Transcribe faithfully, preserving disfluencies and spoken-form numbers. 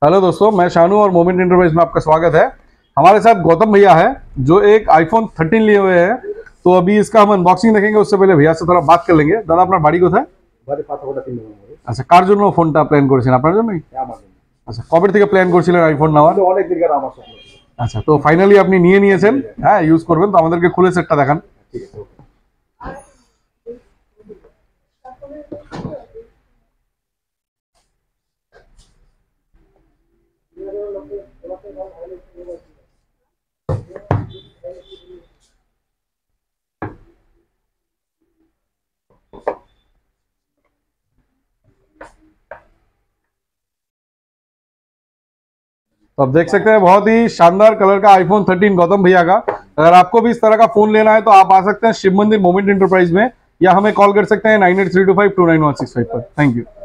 Hello दोस्तों, मैं शानू और मोमेंट इंटरप्राइज में आपका स्वागत है। हमारे साथ गौतम भैया है जो एक आईफोन थर्टीन लिए हुए हैं। तो अभी इसका हम अनबॉक्सिंग देखेंगे, उससे पहले भैया से थोड़ा बात कर लेंगे। दादा अपना बाड़ी को था अच्छा কার জন্য ফোনটা প্ল্যান করেছেন আপনার জন্যই? আচ্ছা, কবে থেকে প্ল্যান করছিলেন আইফোন নেওয়ার? অনেক দিনকার আমার স্বপ্ন। আচ্ছা, তো ফাইনালি আপনি নিয়ে নিয়েছেন। হ্যাঁ, ইউজ করবেন তো আমাদেরকে খুলে সেটটা দেখান। ঠিক আছে। तो आप देख सकते हैं बहुत ही शानदार कलर का आईफोन थर्टीन गौतम भैया का। अगर आपको भी इस तरह का फोन लेना है तो आप आ सकते हैं शिव मंदिर मोमेंट इंटरप्राइज में, या हमें कॉल कर सकते हैं nine eight three two five two nine one six five पर। Thank you.